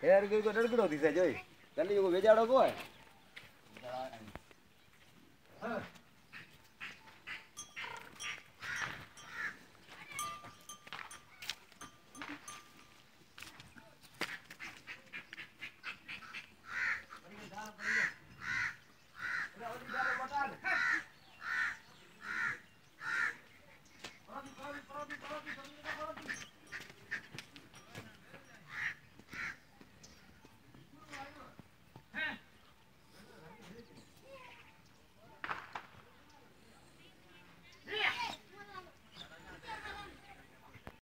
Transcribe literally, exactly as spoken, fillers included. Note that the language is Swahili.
હેર ગઈ તો ડડગડો થઈ જાય જોઈ જલ્દી એવો વેજાડો કોઈ